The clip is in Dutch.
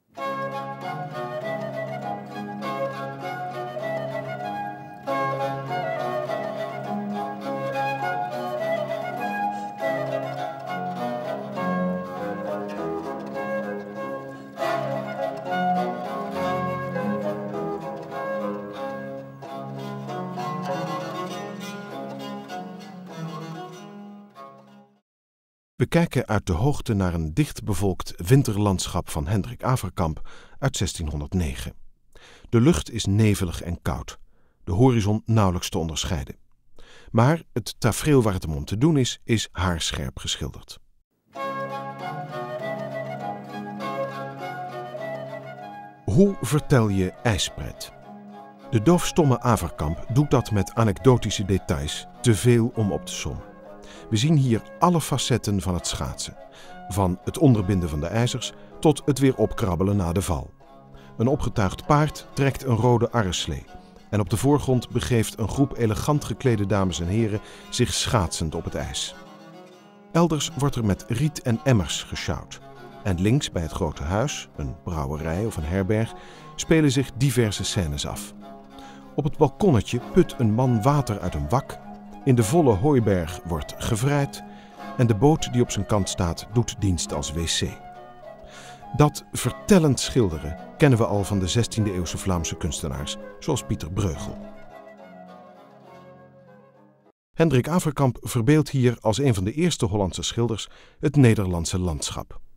We kijken uit de hoogte naar een dichtbevolkt winterlandschap van Hendrik Averkamp uit 1609. De lucht is nevelig en koud, de horizon nauwelijks te onderscheiden. Maar het tafereel waar het hem om te doen is haarscherp geschilderd. Hoe vertel je ijspret? De doofstomme Averkamp doet dat met anekdotische details, te veel om op te sommen. We zien hier alle facetten van het schaatsen. Van het onderbinden van de ijzers tot het weer opkrabbelen na de val. Een opgetuigd paard trekt een rode arreslee. En op de voorgrond begeeft een groep elegant geklede dames en heren zich schaatsend op het ijs. Elders wordt er met riet en emmers gesjouwd. En links bij het grote huis, een brouwerij of een herberg, spelen zich diverse scènes af. Op het balkonnetje put een man water uit een wak. In de volle hooiberg wordt gevrijd en de boot die op zijn kant staat doet dienst als wc. Dat vertellend schilderen kennen we al van de 16e-eeuwse Vlaamse kunstenaars, zoals Pieter Bruegel. Hendrik Averkamp verbeeldt hier als een van de eerste Hollandse schilders het Nederlandse landschap.